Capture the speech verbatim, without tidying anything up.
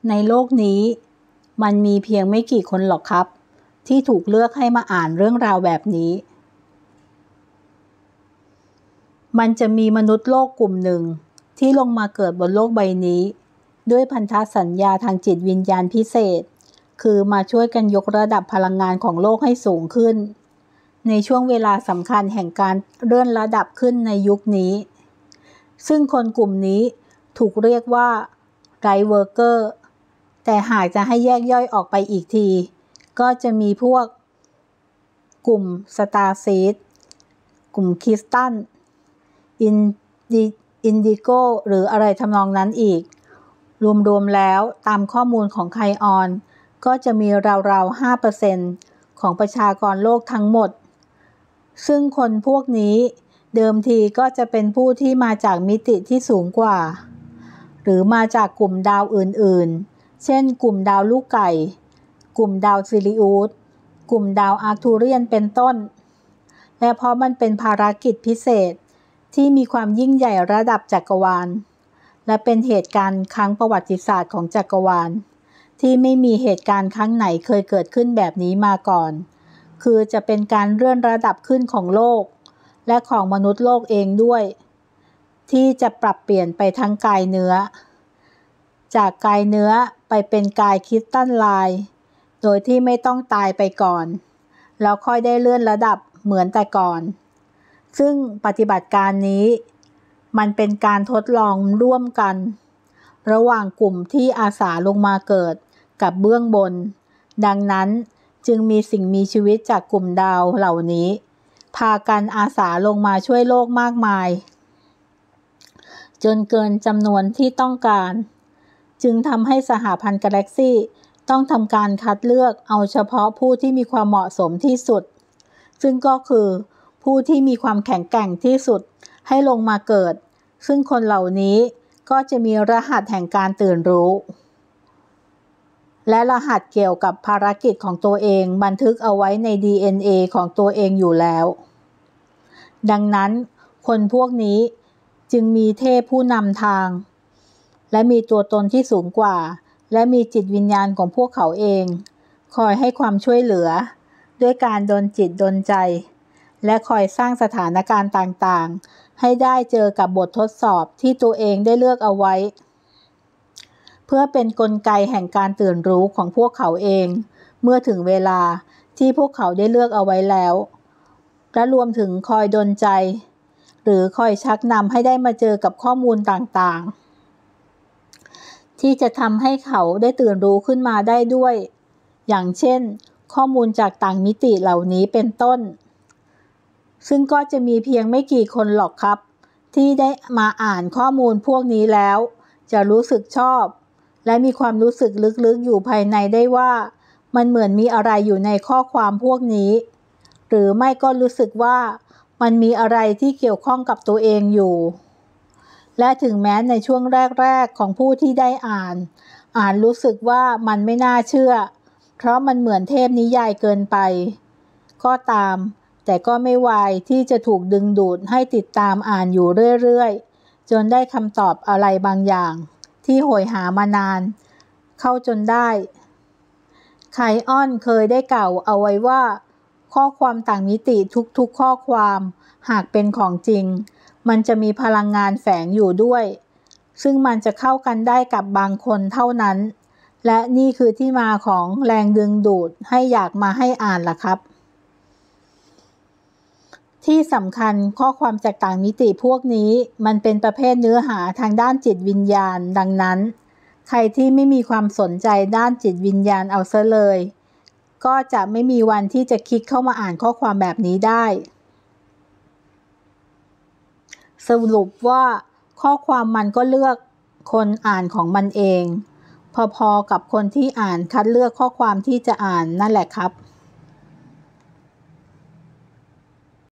ในโลกนี้มันมีเพียงไม่กี่คนหรอกครับที่ถูกเลือกให้มาอ่านเรื่องราวแบบนี้มันจะมีมนุษย์โลกกลุ่มหนึ่งที่ลงมาเกิดบนโลกใบนี้ด้วยพันธสัญญาทางจิตวิญญาณพิเศษคือมาช่วยกันยกระดับพลังงานของโลกให้สูงขึ้นในช่วงเวลาสำคัญแห่งการเลื่อนระดับขึ้นในยุคนี้ซึ่งคนกลุ่มนี้ถูกเรียกว่าไรท์เวิร์เกอร์แต่หากจะให้แยกย่อยออกไปอีกทีก็จะมีพวกกลุ่มสตาร์ซีดกลุ่มคริสตัลอินดิอินดิโกหรืออะไรทำนองนั้นอีกรวมๆแล้วตามข้อมูลของไคออนก็จะมีราวๆ ห้าเปอร์เซ็นต์ ของประชากรโลกทั้งหมดซึ่งคนพวกนี้เดิมทีก็จะเป็นผู้ที่มาจากมิติที่สูงกว่าหรือมาจากกลุ่มดาวอื่นๆเช่นกลุ่มดาวลูกไก่กลุ่มดาวซิริอุสกลุ่มดาวอาร์คทูเรียนเป็นต้นและเพราะมันเป็นภารกิจพิเศษที่มีความยิ่งใหญ่ระดับจักรวาลและเป็นเหตุการณ์ครั้งประวัติศาสตร์ของจักรวาลที่ไม่มีเหตุการณ์ครั้งไหนเคยเกิดขึ้นแบบนี้มาก่อนคือจะเป็นการเลื่อนระดับขึ้นของโลกและของมนุษย์โลกเองด้วยที่จะปรับเปลี่ยนไปทั้งกายเนื้อจากกายเนื้อไปเป็นกายคริสตัลไลน์โดยที่ไม่ต้องตายไปก่อนแล้วค่อยได้เลื่อนระดับเหมือนแต่ก่อนซึ่งปฏิบัติการนี้มันเป็นการทดลองร่วมกันระหว่างกลุ่มที่อาสาลงมาเกิดกับเบื้องบนดังนั้นจึงมีสิ่งมีชีวิตจากกลุ่มดาวเหล่านี้พากันอาสาลงมาช่วยโลกมากมายจนเกินจำนวนที่ต้องการจึงทำให้สหพันธ์กาแล็กซี่ต้องทำการคัดเลือกเอาเฉพาะผู้ที่มีความเหมาะสมที่สุดซึ่งก็คือผู้ที่มีความแข็งแกร่งที่สุดให้ลงมาเกิดซึ่งคนเหล่านี้ก็จะมีรหัสแห่งการตื่นรู้และรหัสเกี่ยวกับภารกิจของตัวเองบันทึกเอาไว้ใน ดี เอ็น เอ ของตัวเองอยู่แล้วดังนั้นคนพวกนี้จึงมีเทพผู้นำทางและมีตัวตนที่สูงกว่าและมีจิตวิญญาณของพวกเขาเองคอยให้ความช่วยเหลือด้วยการดลจิตดลใจและคอยสร้างสถานการณ์ต่างๆให้ได้เจอกับบททดสอบที่ตัวเองได้เลือกเอาไว้เพื่อเป็นกลไกแห่งการตื่นรู้ของพวกเขาเองเมื่อถึงเวลาที่พวกเขาได้เลือกเอาไว้แล้วและรวมถึงคอยดลใจหรือคอยชักนำให้ได้มาเจอกับข้อมูลต่างๆที่จะทำให้เขาได้ตื่นรู้ขึ้นมาได้ด้วยอย่างเช่นข้อมูลจากต่างมิติเหล่านี้เป็นต้นซึ่งก็จะมีเพียงไม่กี่คนหรอกครับที่ได้มาอ่านข้อมูลพวกนี้แล้วจะรู้สึกชอบและมีความรู้สึกลึกๆอยู่ภายในได้ว่ามันเหมือนมีอะไรอยู่ในข้อความพวกนี้หรือไม่ก็รู้สึกว่ามันมีอะไรที่เกี่ยวข้องกับตัวเองอยู่และถึงแม้ในช่วงแรกๆของผู้ที่ได้อ่านอ่านรู้สึกว่ามันไม่น่าเชื่อเพราะมันเหมือนเทพนิยายเกินไปก็ตามแต่ก็ไม่วายที่จะถูกดึงดูดให้ติดตามอ่านอยู่เรื่อยๆจนได้คำตอบอะไรบางอย่างที่โหยหามานานเข้าจนได้ไคออนเคยได้กล่าวเอาไว้ว่าข้อความต่างมิติทุกๆข้อความหากเป็นของจริงมันจะมีพลังงานแฝงอยู่ด้วยซึ่งมันจะเข้ากันได้กับบางคนเท่านั้นและนี่คือที่มาของแรงดึงดูดให้อยากมาให้อ่านล่ะครับที่สำคัญข้อความจากต่างมิติพวกนี้มันเป็นประเภทเนื้อหาทางด้านจิตวิญญาณดังนั้นใครที่ไม่มีความสนใจด้านจิตวิญญาณเอาซะเลยก็จะไม่มีวันที่จะคลิกเข้ามาอ่านข้อความแบบนี้ได้สรุปว่าข้อความมันก็เลือกคนอ่านของมันเองพอๆกับคนที่อ่านคัดเลือกข้อความที่จะอ่านนั่นแหละครับ